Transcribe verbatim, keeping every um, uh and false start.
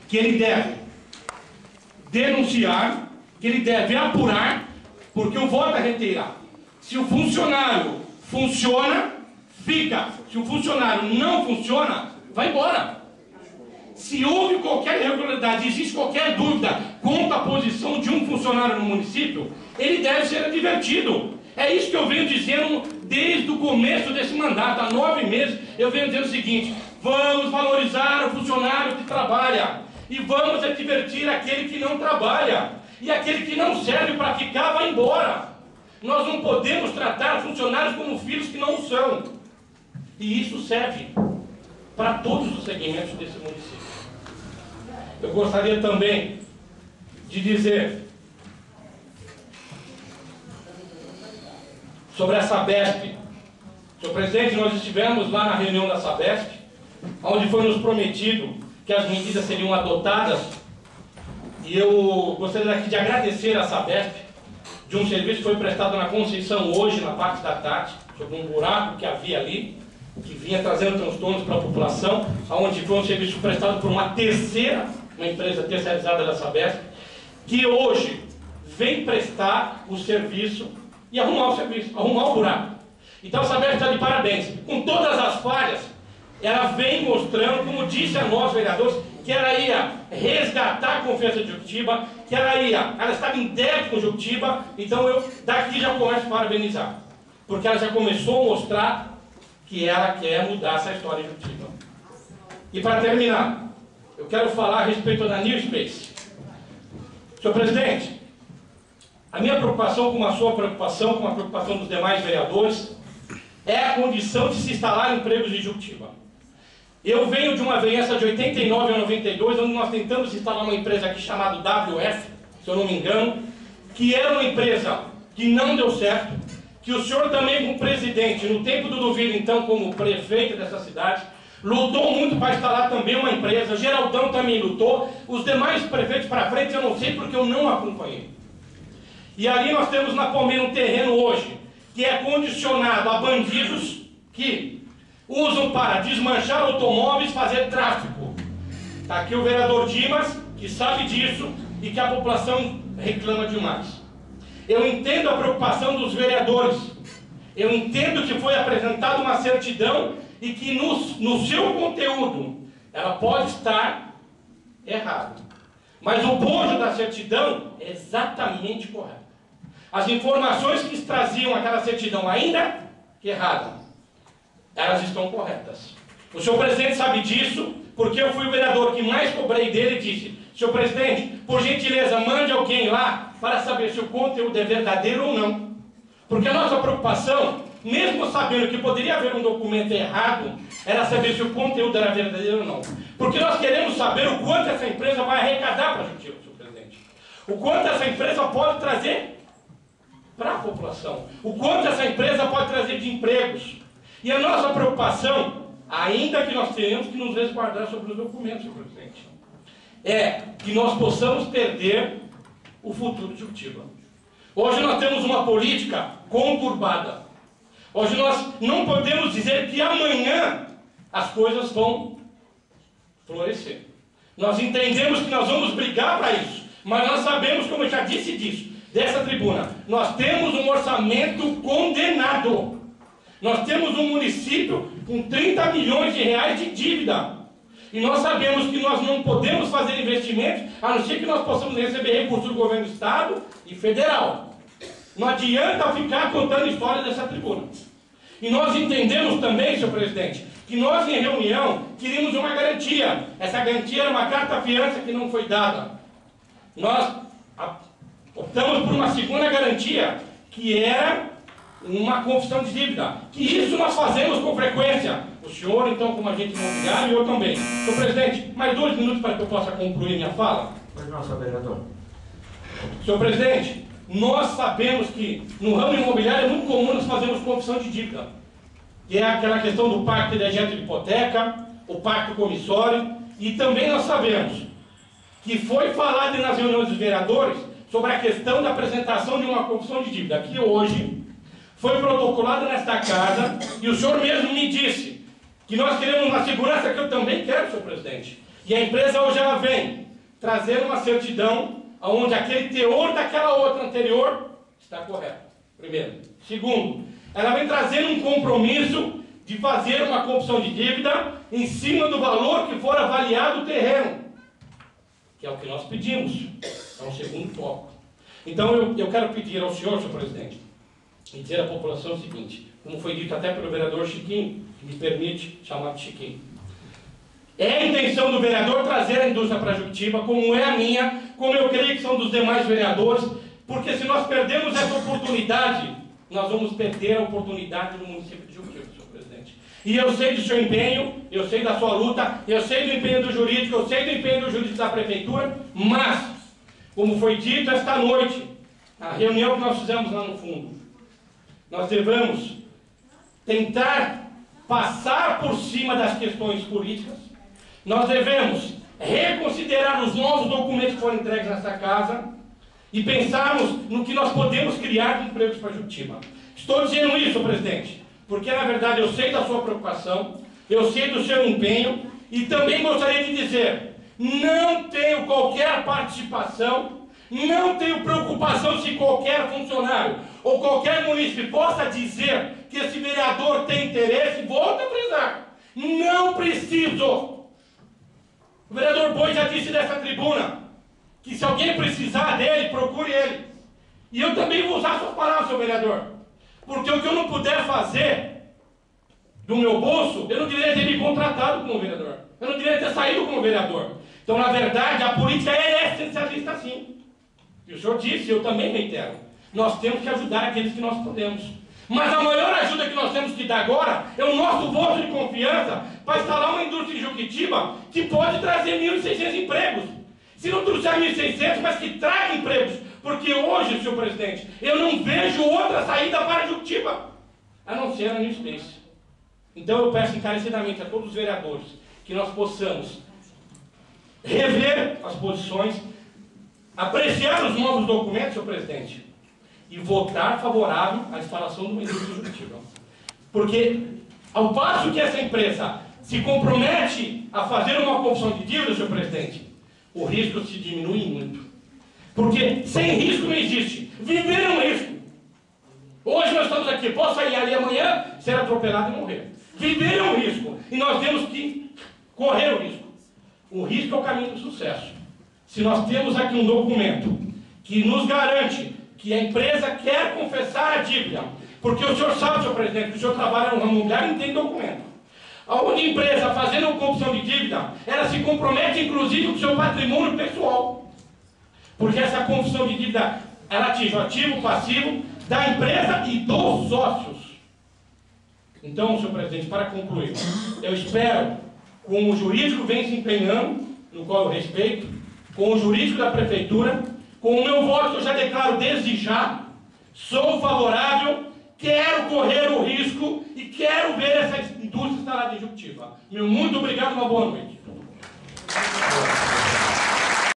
que ele deve denunciar, que ele deve apurar, porque o voto é reiterar. Se o funcionário funciona, fica. Se o funcionário não funciona, vai embora. Se houve qualquer irregularidade, existe qualquer dúvida quanto à posição de um funcionário no município, ele deve ser advertido. É isso que eu venho dizendo desde o começo desse mandato. Há nove meses eu venho dizendo o seguinte: vamos valorizar o funcionário que trabalha e vamos advertir aquele que não trabalha. E aquele que não serve para ficar vai embora. Nós não podemos tratar funcionários como filhos que não são. E isso serve para todos os segmentos desse município. Eu gostaria também de dizer sobre a Sabesp. Senhor presidente, nós estivemos lá na reunião da Sabesp, onde foi nos prometido que as medidas seriam adotadas, e eu gostaria aqui de agradecer a Sabesp de um serviço que foi prestado na Conceição hoje, na parte da tarde, sobre um buraco que havia ali, que vinha trazendo transtornos para a população, onde foi um serviço prestado por uma terceira, uma empresa terceirizada da Sabesp, que hoje vem prestar o serviço e arrumar o serviço, arrumar o buraco. Então a Sabesp está de parabéns. Com todas as falhas, ela vem mostrando, como disse a nós, vereadores, que ela ia resgatar a confiança de Juctiba, que ela ia, ela estava em débito com Juctiba, então eu daqui já começo a parabenizar. Porque ela já começou a mostrar que ela quer mudar essa história de Juctiba. E para terminar, eu quero falar a respeito da New Space. Senhor presidente, a minha preocupação, como a sua preocupação, como a preocupação dos demais vereadores, é a condição de se instalar empregos em Juctiba. Eu venho de uma vereança de oitenta e nove a noventa e dois, onde nós tentamos instalar uma empresa aqui chamada W F, se eu não me engano, que era uma empresa que não deu certo, que o senhor também, como presidente, no tempo do Duvilho, então, como prefeito dessa cidade, lutou muito para instalar também uma empresa. Geraldão também lutou. Os demais prefeitos para frente eu não sei porque eu não acompanhei. E ali nós temos na Palmeira um terreno hoje que é condicionado a bandidos que usam para desmanchar automóveis, fazer tráfico. Está aqui o vereador Dimas, que sabe disso e que a população reclama demais. Eu entendo a preocupação dos vereadores. Eu entendo que foi apresentada uma certidão e que no, no seu conteúdo ela pode estar errada. Mas o bojo da certidão é exatamente correto. As informações que traziam aquela certidão, ainda que errada, elas estão corretas. O senhor presidente sabe disso, porque eu fui o vereador que mais cobrei dele e disse: senhor presidente, por gentileza, mande alguém lá para saber se o conteúdo é verdadeiro ou não. Porque a nossa preocupação, mesmo sabendo que poderia haver um documento errado, era saber se o conteúdo era verdadeiro ou não. Porque nós queremos saber o quanto essa empresa vai arrecadar para a Juctiba, senhor presidente. O quanto essa empresa pode trazer para a população. O quanto essa empresa pode trazer de empregos. E a nossa preocupação, ainda que nós tenhamos que nos resguardar sobre os documentos, senhor presidente, é que nós possamos perder o futuro de Juctiba. Hoje nós temos uma política conturbada. Hoje nós não podemos dizer que amanhã as coisas vão florescer. Nós entendemos que nós vamos brigar para isso, mas nós sabemos, como eu já disse disso, dessa tribuna, nós temos um orçamento condenado. Nós temos um município com trinta milhões de reais de dívida. E nós sabemos que nós não podemos fazer investimentos, a não ser que nós possamos receber recursos do governo do estado e federal. Não adianta ficar contando história dessa tribuna. E nós entendemos também, senhor presidente, que nós em reunião queríamos uma garantia. Essa garantia era uma carta-fiança que não foi dada. Nós optamos por uma segunda garantia, que era uma confissão de dívida. Que isso nós fazemos com frequência. O senhor, então, como agente imobiliário, e eu também. Senhor presidente, mais dois minutos para que eu possa concluir minha fala. Pois não, senhor vereador. Senhor presidente, nós sabemos que no ramo imobiliário é muito comum nós fazermos confissão de dívida. Que é aquela questão do pacto de agente de hipoteca, o pacto comissório, e também nós sabemos que foi falado nas reuniões dos vereadores sobre a questão da apresentação de uma confissão de dívida, que hoje foi protocolada nesta casa, e o senhor mesmo me disse que nós queremos uma segurança que eu também quero, senhor presidente. E a empresa hoje ela vem trazendo uma certidão onde aquele teor daquela outra anterior está correto. Primeiro. Segundo, ela vem trazendo um compromisso de fazer uma confissão de dívida em cima do valor que for avaliado o terreno, que é o que nós pedimos. É um segundo foco. Então eu, eu quero pedir ao senhor, senhor presidente, e dizer à população o seguinte, como foi dito até pelo vereador Chiquinho, que me permite chamar de Chiquinho. É a intenção do vereador trazer a indústria para Juquitiba, como é a minha, como eu creio que são dos demais vereadores, porque se nós perdemos essa oportunidade, nós vamos perder a oportunidade no município de Juquitiba, senhor presidente. E eu sei do seu empenho, eu sei da sua luta, eu sei do empenho do jurídico, eu sei do empenho do jurídico da prefeitura, mas, como foi dito esta noite, na reunião que nós fizemos lá no fundo, nós devemos tentar passar por cima das questões políticas, nós devemos reconsiderar os novos documentos que foram entregues nessa casa e pensarmos no que nós podemos criar de empregos para Juquitiba. Estou dizendo isso, presidente, porque na verdade eu sei da sua preocupação, eu sei do seu empenho e também gostaria de dizer, não tenho qualquer participação, não tenho preocupação se qualquer funcionário ou qualquer munícipe possa dizer que esse vereador tem interesse, volto a frisar, não preciso. O vereador Boi já disse nessa tribuna que se alguém precisar dele, procure ele. E eu também vou usar suas palavras, senhor vereador. Porque o que eu não puder fazer do meu bolso, eu não deveria ter me contratado como vereador. Eu não deveria ter saído como vereador. Então, na verdade, a política é essencialista sim. E o senhor disse, eu também reitero. Nós temos que ajudar aqueles que nós podemos. Mas a maior ajuda que nós temos que dar agora é o nosso voto de confiança para instalar uma indústria em Juquitiba que pode trazer mil e seiscentos empregos. Se não trouxer mil e seiscentos, mas que traga empregos. Porque hoje, senhor presidente, eu não vejo outra saída para Juquitiba, a não ser a New Space. Então eu peço encarecidamente a todos os vereadores que nós possamos rever as posições, apreciar os novos documentos, senhor presidente, e votar favorável à instalação de uma indústria em Juquitiba. Porque, ao passo que essa empresa se compromete a fazer uma confissão de dívida, senhor presidente, o risco se diminui muito. Porque sem risco não existe. Viver é um risco. Hoje nós estamos aqui, posso sair ali amanhã, ser atropelado e morrer. Viver é um risco. E nós temos que correr o risco. O risco é o caminho do sucesso. Se nós temos aqui um documento que nos garante que a empresa quer confessar a dívida, porque o senhor sabe, senhor presidente, que o senhor trabalha no ramo imobiliário e tem documento. Onde a empresa, fazendo uma confissão de dívida, ela se compromete, inclusive, com o seu patrimônio pessoal. Porque essa confissão de dívida, ela atinge o ativo, o passivo da empresa e dos sócios. Então, senhor presidente, para concluir, eu espero, como o jurídico vem se empenhando, no qual eu respeito, com o jurídico da prefeitura, com o meu voto, eu já declaro desde já, sou favorável, quero correr o risco e quero ver essa indústria instalada em Juquitiba. Meu muito obrigado, uma boa noite.